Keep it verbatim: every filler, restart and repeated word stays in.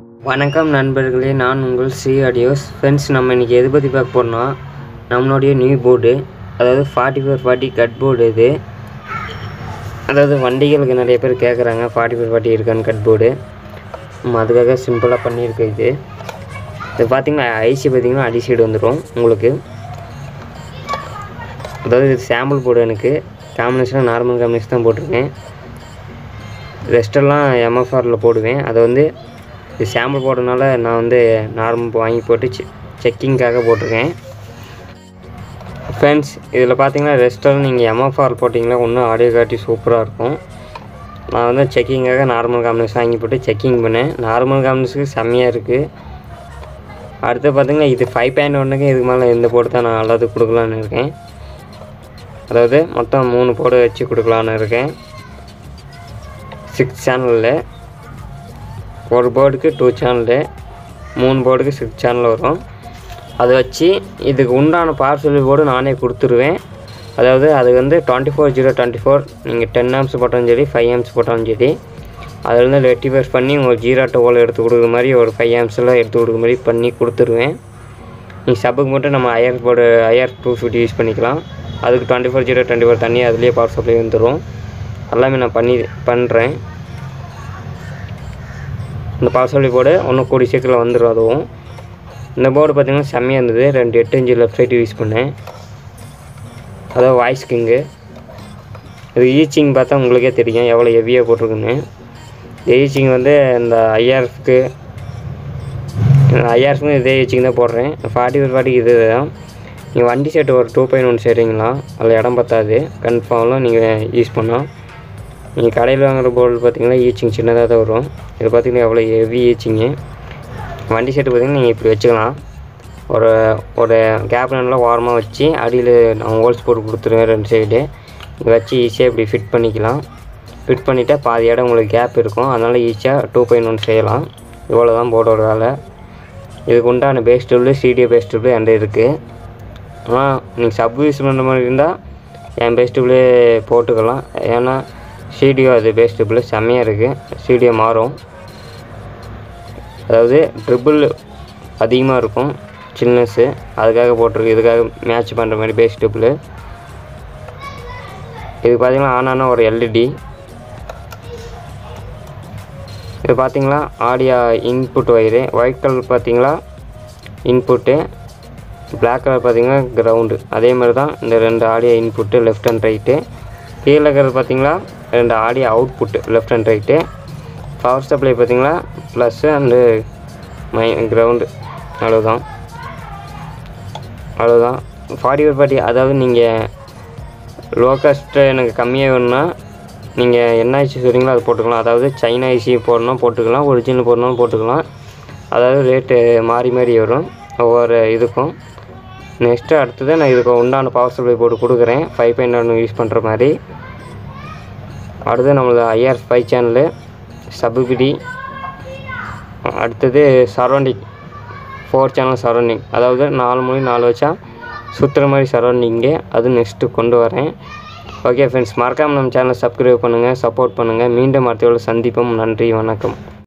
வணக்கம் நண்பர்களே, நான் உங்கள் ஸ்ரீ ஆடியோஸ். ஃப்ரெண்ட்ஸ், நம்ம இன்றைக்கி எது பற்றி பார்க்க போகிறோம்னா நம்மளுடைய நியூ போர்டு, அதாவது forty four forty cut board. இது அதாவது வண்டிகளுக்கு நிறைய பேர் கேட்குறாங்க ஃபார்ட்டி ஃபோர் ஃபார்ட்டி இருக்கான்னு கட் போர்டு. நம்ம அதுக்காக சிம்பிளாக பண்ணியிருக்கோம். இது இது பார்த்திங்கன்னா ஐசி பார்த்திங்கன்னா அடி சைடு வந்துடும் உங்களுக்கு. அதாவது இது சாம்பிள் போர்டு. எனக்கு காம்பினேஷனாக நார்மல் காம்பினேஷன் தான் போட்டிருக்கேன். ரெஸ்டெல்லாம் எம்எஃப்ஆரில் போடுவேன். அதை வந்து இது சாம்பிள் போடுறதுனால நான் வந்து நார்மல் வாங்கி போட்டு செ செக்கிங்காக போட்டிருக்கேன். ஃப்ரெண்ட்ஸ், இதில் பார்த்தீங்கன்னா ரெஸ்டெல்லாம் நீங்கள் எம்எஃப்ஆர் போட்டிங்கன்னா இன்னும் ஆடியோ காட்டி சூப்பராக இருக்கும். நான் வந்து செக்கிங்காக நார்மல் காம்பினேஷன் வாங்கி போட்டு செக்கிங் பண்ணேன். நார்மல் காம்பினேஷனுக்கு செம்மையாக இருக்குது. அடுத்து பார்த்திங்கன்னா இது ஃபைவ் பாயிண்ட் ஒன்றுக்கு இதுக்கு மேலே இந்த போர்டு தான் நான் நல்லது கொடுக்கலான்னு இருக்கேன். அதாவது மொத்தம் மூணு போர்டு வச்சு கொடுக்கலான்னு இருக்கேன். சிக்ஸ் சேனலில் ஒரு போர்டுக்கு டூ சேனலு, மூணு போர்டுக்கு சிக்ஸ் சேனல் வரும். அதை வச்சு இதுக்கு உண்டான பார்சல் போர்டு நானே கொடுத்துருவேன். அதாவது அது வந்து twenty four zero twenty four நீங்கள் டென் ஆம்ஸ் போட்டாலும் சரி, ஃபைவ் ஆம்ஸ் போட்டாலும் சரி, அதில் வந்து ரெக்டிஃபைஸ் பண்ணி உங்களுக்கு ஜீரோ டோவில் எடுத்து கொடுக்குற மாதிரி ஒரு ஃபைவ் ஆம்ஸில் எடுத்து கொடுக்குற மாதிரி பண்ணி கொடுத்துருவேன். நீங்கள் சப்புக்கு மட்டும் நம்ம IR board IR two fifty use பண்ணிக்கலாம். அதுக்கு twenty four zero twenty four தண்ணி அதுலேயே பவர் சப்ளை வந்துடும். எல்லாமே நான் பண்ணி பண்ணுறேன். இந்த பவர் சப்ளை போர்டு ஒன்றும் கூடி சீக்கிரம் வந்துடும். அதுவும் இந்த போர்டு பார்த்திங்கன்னா செம்மையாக இருந்தது. ரெண்டு எட்டு இன்ச்சு லெஃப்ட் சைடு யூஸ் பண்ணேன். அதாவது வாய்ஸ் கிங்கு. இது ஈச்சிங் பார்த்தா உங்களுக்கே தெரியும் எவ்வளோ ஹெவியாக போட்டிருக்குன்னு. இந்த ஈச்சிங் வந்து இந்த ஐஆர்எஃப்க்கு ஐஆர்எஃப்க்கு இதே ஈச்சிங் தான் போடுறேன். ஃபார்ட்டி ஃபோர் ஃபார்ட்டிக்கு இது தான். நீங்கள் வண்டி செட்டு ஒரு டூ பாயிண்ட் ஒன் சரிங்களா, அதில் இடம் பத்தாது. கன்ஃபார்ம்லாம் நீங்கள் யூஸ் பண்ணலாம். நீங்கள் கடையில் வாங்குகிற போர்டு பார்த்திங்கன்னா ஈச்சிங் சின்னதாக தான் வரும். இது பார்த்திங்கன்னா எவ்வளோ ஹெவி ஈச்சிங்கு. வண்டி செட்டு பார்த்திங்கன்னா நீங்கள் இப்படி வச்சுக்கலாம். ஒரு ஒரு கேப் நல்லா ஓரமாக வச்சு அடியில் நான் ஹோல்ஸ் போட்டு கொடுத்துருவேன் ரெண்டு சைடு. இங்கே வச்சு ஈஸியாக இப்படி ஃபிட் பண்ணிக்கலாம். ஃபிட் பண்ணிவிட்டால் பாதி இடம் உங்களுக்கு கேப் இருக்கும். அதனால் ஈஸியாக டூ பாயிண்ட் ஒன் செய்யலாம். இவ்வளோ தான் போர்டோட வேலை. இதுக்கு உண்டான பேஸ் டியூப்ல சிடிஓ பேஸ் டியூப்ல என்கிட்ட இருக்குது. ஆனால் நீங்கள் சப் யூஸ் பண்ணுற மாதிரி இருந்தால் என் பேஸ் டியூப்லேயே போட்டுக்கலாம். ஏன்னா சிடிஓ அது பேஸ் டியூப்பில் செம்மையாக இருக்குது. சிடிஓ மாறும். அதாவது ட்ரிபிள் அதிகமாக இருக்கும் சில்னஸ்ஸு. அதுக்காக போட்டிருக்கு. இதுக்காக மேட்ச் பண்ணுற மாதிரி பேஸ் டியூப்பில். இது பார்த்திங்கன்னா ஆன் ஆனால் ஒரு எல்இடி. இது பார்த்திங்களா audio input wire. White colour பார்த்திங்களா இன்புட்டு, பிளாக் கலர் பார்த்திங்கன்னா கிரவுண்டு. அதே மாதிரி தான் இந்த ரெண்டு audio input left and right. கீழே இருக்கிறது பார்த்திங்களா ரெண்டு audio output left and right. Power supply பார்த்திங்களா ப்ளஸ்ஸு அண்டு மை கிரவுண்டு. அவ்வளோதான் அவ்வளோதான் ஃபார்ட்டி ஃபோர் ஃபார்ட்டி. அதாவது நீங்கள் லோ காஸ்ட்டு எனக்கு கம்மியாக வேணும்னா நீங்கள் என்ன ஐசி சொல்கிறீங்களோ அது போட்டுக்கலாம். அதாவது சைனா ஐசி போடணும் போட்டுக்கலாம், ஒரிஜினல் போடணும் போட்டுக்கலாம். அதாவது ரேட்டு மாறி மாறி வரும் ஒவ்வொரு இதுக்கும். நெக்ஸ்ட்டு அடுத்தது நான் இதுக்கு உண்டான பவர் சப்ளை போட்டு கொடுக்குறேன் ஃபைவ் பாயிண்ட் ஒன் யூஸ் பண்ணுற மாதிரி. அடுத்து நம்மளது ஐஆர் ஃபைவ் சேனலு சபுபிடி. அடுத்தது சரௌண்டிங் ஃபோர் சேனல் சரௌண்டிங். அதாவது நாலு மணி நாலு வச்சா சுற்றுற மாதிரி சரௌண்டிங்கு. அது நெக்ஸ்ட்டு கொண்டு வரேன். ஓகே ஃப்ரெண்ட்ஸ், மறக்காமல் நம்ம சேனலை சப்ஸ்கிரைப் பண்ணுங்கள், சப்போர்ட் பண்ணுங்கள். மீண்டும் அடுத்த சந்திப்போம். நன்றி, வணக்கம்.